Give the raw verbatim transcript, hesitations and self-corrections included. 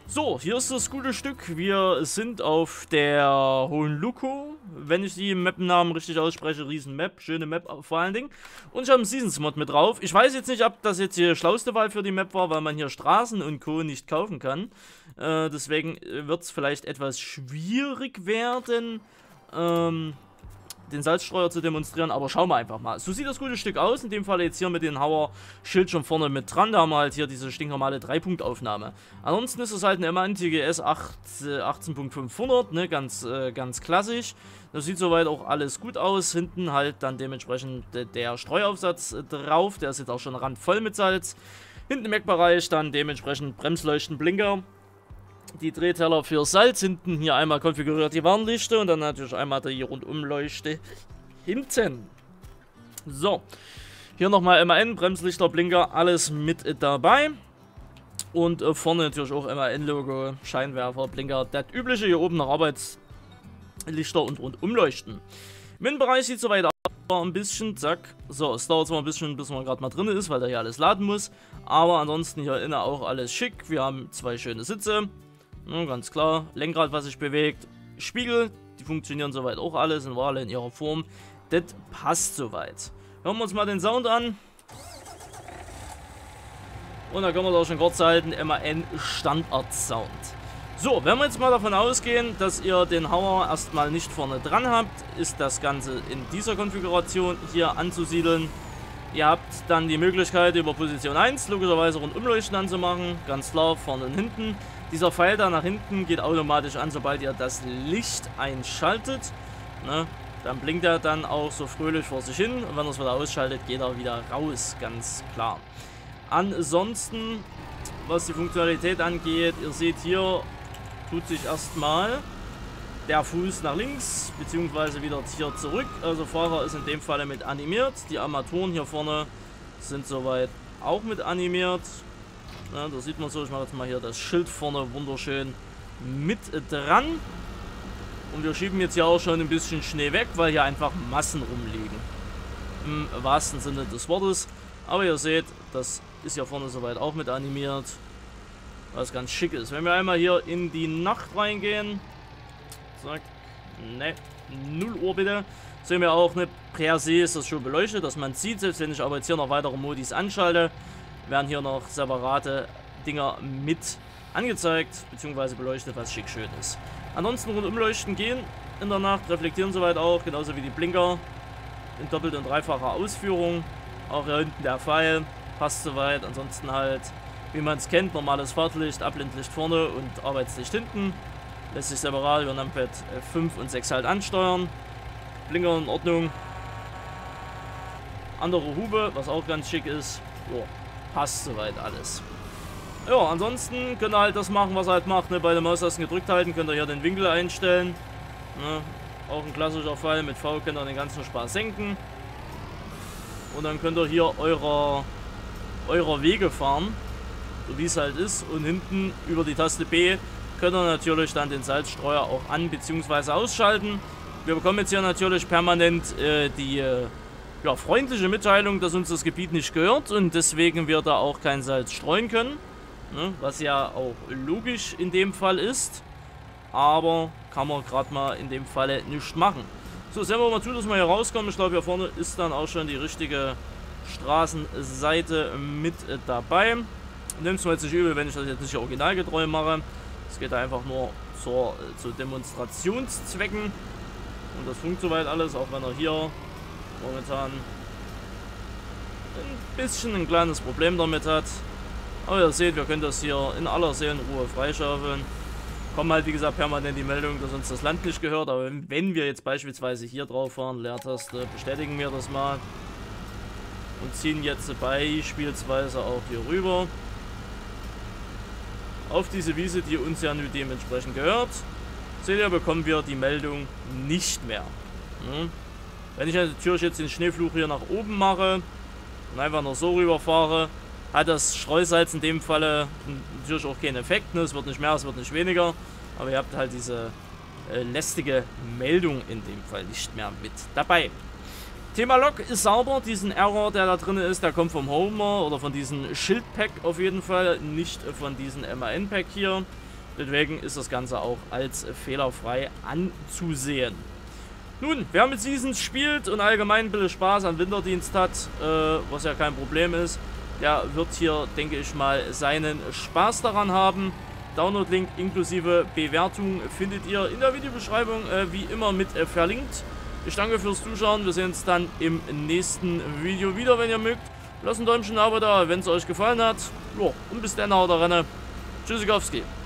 So, hier ist das gute Stück. Wir sind auf der Hohen Luko, wenn ich die Map-Namen richtig ausspreche. Riesen-Map, schöne Map vor allen Dingen. Und ich habe einen Seasons-Mod mit drauf. Ich weiß jetzt nicht, ob das jetzt die schlauste Wahl für die Map war, weil man hier Straßen und Co. nicht kaufen kann. Äh, deswegen wird es vielleicht etwas schwierig werden, ähm... den Salzstreuer zu demonstrieren, aber schauen wir einfach mal. So sieht das gute Stück aus, in dem Fall jetzt hier mit dem Hauer-Schild schon vorne mit dran, da haben wir halt hier diese stinknormale drei Punkt Aufnahme. Ansonsten ist es halt eine M A N T G S achtzehn Punkt fünfhundert, ne, ganz, äh, ganz klassisch. Das sieht soweit auch alles gut aus, hinten halt dann dementsprechend der Streuaufsatz drauf, der ist jetzt auch schon randvoll mit Salz. Hinten im Eckbereich dann dementsprechend Bremsleuchten, Blinker. Die Drehteller für Salz, hinten hier einmal konfiguriert die Warnlichter und dann natürlich einmal die Rundumleuchte hinten. So, hier nochmal M A N, Bremslichter, Blinker, alles mit dabei. Und äh, vorne natürlich auch M A N-Logo, Scheinwerfer, Blinker, das übliche. Hier oben noch Arbeitslichter und Rundumleuchten. Im Innenbereich sieht soweit aus, ein bisschen, zack. So, es dauert zwar ein bisschen, bis man gerade mal drin ist, weil der hier alles laden muss. Aber ansonsten hier innen auch alles schick. Wir haben zwei schöne Sitze. Ja, ganz klar, Lenkrad, was sich bewegt, Spiegel, die funktionieren soweit auch alles, sind alle in ihrer Form. Das passt soweit. Hören wir uns mal den Sound an. Und da können wir doch schon kurz halten, M A N Standard Sound. So, wenn wir jetzt mal davon ausgehen, dass ihr den Hauer erstmal nicht vorne dran habt, ist das Ganze in dieser Konfiguration hier anzusiedeln. Ihr habt dann die Möglichkeit, über Position eins logischerweise Rundumleuchten anzumachen, ganz klar, vorne und hinten. Dieser Pfeil da nach hinten geht automatisch an, sobald ihr das Licht einschaltet. Ne? Dann blinkt er dann auch so fröhlich vor sich hin. Und wenn er es wieder ausschaltet, geht er wieder raus, ganz klar. Ansonsten, was die Funktionalität angeht, ihr seht hier, tut sich erstmal der Fuß nach links, beziehungsweise wieder hier zurück. Also Fahrer ist in dem Falle mit animiert. Die Armaturen hier vorne sind soweit auch mit animiert. Ja, da sieht man so, ich mache jetzt mal hier das Schild vorne wunderschön mit dran. Und wir schieben jetzt hier auch schon ein bisschen Schnee weg, weil hier einfach Massen rumliegen. Im wahrsten Sinne des Wortes. Aber ihr seht, das ist hier vorne soweit auch mit animiert. Was ganz schick ist. Wenn wir einmal hier in die Nacht reingehen. Zack. Ne, null Uhr bitte. Sehen wir auch, ne, per se ist das schon beleuchtet, dass man sieht, selbst wenn ich aber jetzt hier noch weitere Modis anschalte, werden hier noch separate Dinger mit angezeigt, beziehungsweise beleuchtet, was schick schön ist. Ansonsten Rundumleuchten gehen in der Nacht, reflektieren soweit auch, genauso wie die Blinker in doppelt- und dreifacher Ausführung. Auch hier hinten der Pfeil, passt soweit. Ansonsten halt, wie man es kennt, normales Fahrtlicht, Abblendlicht vorne und Arbeitslicht hinten. Lässt sich separat über Numpad fünf und sechs halt ansteuern. Blinker in Ordnung. Andere Hube, was auch ganz schick ist. Jo, passt soweit alles. Ja, ansonsten könnt ihr halt das machen, was ihr halt macht. Ne? Bei den Maustasten gedrückt halten, könnt ihr hier den Winkel einstellen. Ne? Auch ein klassischer Fall. Mit V könnt ihr den ganzen Spaß senken. Und dann könnt ihr hier eurer, eurer Wege fahren. So wie es halt ist. Und hinten über die Taste B könnt ihr natürlich dann den Salzstreuer auch an- bzw. ausschalten. Wir bekommen jetzt hier natürlich permanent äh, die äh, ja, freundliche Mitteilung, dass uns das Gebiet nicht gehört und deswegen wir da auch kein Salz streuen können. Ne? Was ja auch logisch in dem Fall ist. Aber kann man gerade mal in dem Falle nicht machen. So, sehen wir mal zu, dass wir hier rauskommen. Ich glaube, hier vorne ist dann auch schon die richtige Straßenseite mit äh, dabei. Nehmt es mir jetzt nicht übel, wenn ich das jetzt nicht originalgetreu mache. Es geht einfach nur zur, äh, zu Demonstrationszwecken. Und das funkt soweit alles, auch wenn er hier momentan ein bisschen ein kleines Problem damit hat. Aber ihr seht, wir können das hier in aller Seelenruhe freischaufeln. Kommen halt wie gesagt permanent die Meldung, dass uns das Land nicht gehört. Aber wenn wir jetzt beispielsweise hier drauf fahren, Leertaste, bestätigen wir das mal. Und ziehen jetzt beispielsweise auch hier rüber. Auf diese Wiese, die uns ja nun dementsprechend gehört. Seht ihr, bekommen wir die Meldung nicht mehr. Hm? Wenn ich natürlich jetzt den Schneefluch hier nach oben mache und einfach noch so rüber fahre, hat das Streusalz in dem Falle natürlich auch keinen Effekt. Ne? Es wird nicht mehr, es wird nicht weniger. Aber ihr habt halt diese äh, lästige Meldung in dem Fall nicht mehr mit dabei. Thema Log ist sauber. Diesen Error, der da drin ist, der kommt vom Homer oder von diesem Schildpack auf jeden Fall. Nicht von diesem M A N-Pack hier. Deswegen ist das Ganze auch als fehlerfrei anzusehen. Nun, wer mit Seasons spielt und allgemein ein bisschen Spaß am Winterdienst hat, äh, was ja kein Problem ist, der wird hier, denke ich mal, seinen Spaß daran haben. Download-Link inklusive Bewertung findet ihr in der Videobeschreibung äh, wie immer mit äh, verlinkt. Ich danke fürs Zuschauen. Wir sehen uns dann im nächsten Video wieder, wenn ihr mögt. Lasst ein Däumchen, ein Abo da, wenn es euch gefallen hat. Jo, und bis dann, haut rein. Tschüssikowski.